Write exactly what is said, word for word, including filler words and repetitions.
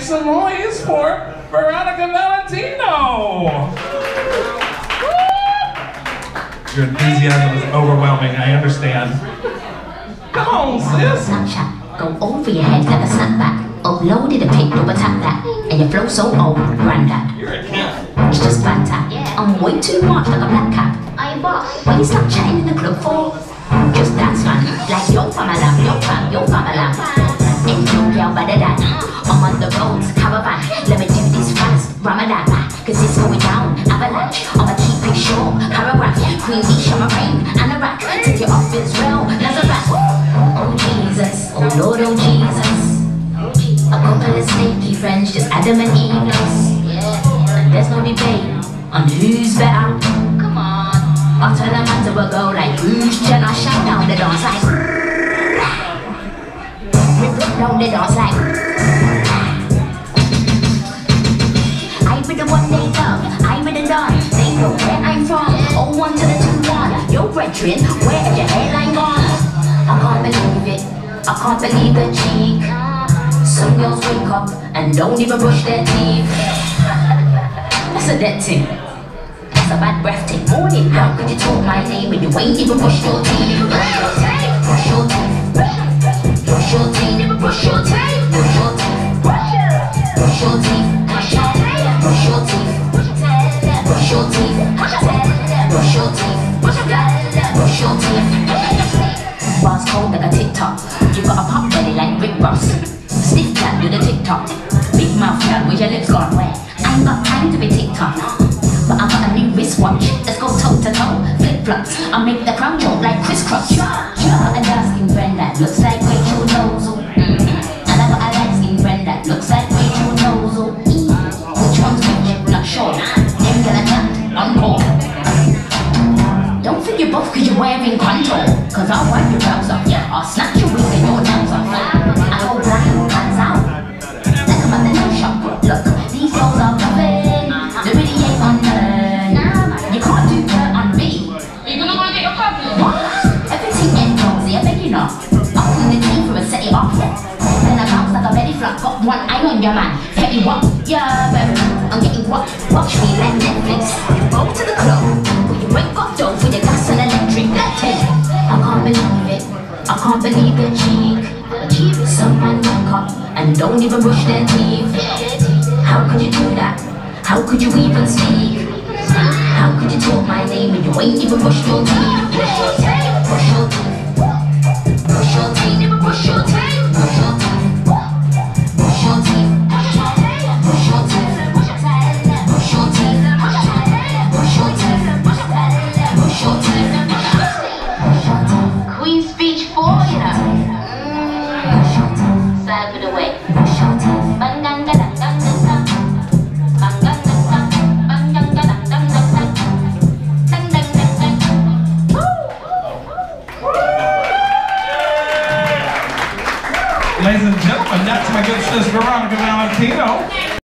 some noise for Veronica Valentino. Your enthusiasm is overwhelming, I understand. Come on, sis. Snapchat, go over your head like a snapback. Uploaded a pic, double tap that. And your flow so old, granddad. You're a cat. It's just flat tap. Yeah. I'm way too much like a black cat. I'm boss. Why you stop chatting in the club for? Just dance man, like yo famala, yo fam, yo famala. And yo girl better than. I'm on the roads, caravan. Let me do this fast, Ramadan. Cause it's going down, avalanche. I'ma keep it short, paragraph. Queen Isha, my rain, and a rack. Take you off Israel, Nazareth. Oh Jesus, oh Lord, oh Jesus. A couple of sneaky friends, just Adam and Eve knows. And there's no debate on who's better. Come on. I'll tell a man to a go like Bruce Jenner, shut down the dance like we broke down the dance like I be the one they love, I be the none. They know where I'm from, oh one to the two one. Yo brethren, where is your hairline gone? I can't believe it, I can't believe the cheek. Some girls wake up and don't even brush their teeth. That's a dead thing. That's a bad breath thing. Morning, how could you talk my name when you ain't even brush your teeth? Brush your teeth, brush your teeth, brush your teeth, never brush your teeth, brush your teeth, brush your teeth, brush your teeth, brush your teeth, brush your teeth, brush your teeth, brush your teeth. Bars cold like a TikTok. You got a pop belly like Rick Ross. Stiff cat do the TikTok. Big mouth cat, where's your lips gone? Where? I ain't got time to be TikTok. But I got a new wristwatch. Let's go toe to toe. Flip flops. I make the crown joke like crisscross. I got a dark skin friend that looks like Rachel Nozel. Mm-hmm. And I got a light skin friend that looks like Rachel Nozel. Which one's which? Not sure. Them get a chat on call. Don't think you're buff cause you're wearing contour. Cause I'll wipe your brows off. Yeah, I'll snatch your wig and your nails off. I go blind, hands out. Like I'm at the nail shop. Look, these girls are loving. They really ain't on none. You can't do dirt on me. You're gonna wanna get your coffee? What? Everything ain't rosy, I beg you not. I'll clean the team for a set it off. Then I bounce like a belly flop. Got one eye on your man. Petty what? Yeah, baby. I'm getting what? Watch me like Netflix. Go to the club. You ain't got dough for your gas and electric. Let's take it. I can't believe it. I can't believe the cheek. Some man wake up and don't even brush their teeth. How could you do that? How could you even speak? How could you talk my name when you ain't even brush your teeth? Brush your teeth, brush your teeth, brush your teeth, never brush your teeth, brush your teeth, brush your teeth, brush your teeth, brush your teeth, brush your teeth, brush your teeth, brush your teeth, brush your teeth. Queen's Speech four, you know. Side of the way. Bang gang gang gang gang gang. Bang gang gang gang. Bang gang gang gang gang gang. Dang dang dang dang. Woo! Ladies and gentlemen, that's my good sis Veronica Valentino.